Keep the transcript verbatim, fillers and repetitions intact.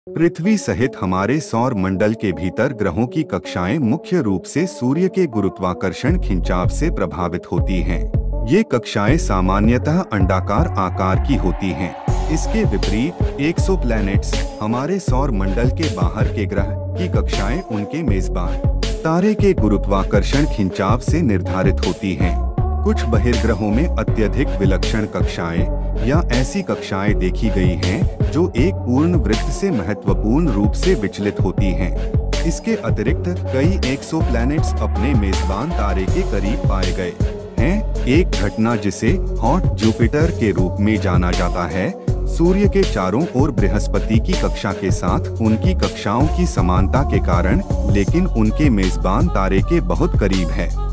पृथ्वी सहित हमारे सौर मंडल के भीतर ग्रहों की कक्षाएं मुख्य रूप से सूर्य के गुरुत्वाकर्षण खिंचाव से प्रभावित होती हैं। ये कक्षाएं सामान्यतः अंडाकार आकार की होती हैं। इसके विपरीत एक्सोप्लैनेट्स, हमारे सौर मंडल के बाहर के ग्रह की कक्षाएं उनके मेजबान तारे के गुरुत्वाकर्षण खिंचाव से निर्धारित होती हैं। कुछ बहिर्ग्रहों में अत्यधिक विलक्षण कक्षाएं या ऐसी कक्षाएं देखी गई हैं जो एक पूर्ण वृत्त से महत्वपूर्ण रूप से विचलित होती हैं। इसके अतिरिक्त कई एक्सोप्लैनेट्स अपने मेजबान तारे के करीब पाए गए हैं। एक घटना जिसे हॉट जुपिटर के रूप में जाना जाता है, सूर्य के चारों ओर बृहस्पति की कक्षा के साथ उनकी कक्षाओं की समानता के कारण, लेकिन उनके मेजबान तारे के बहुत करीब है।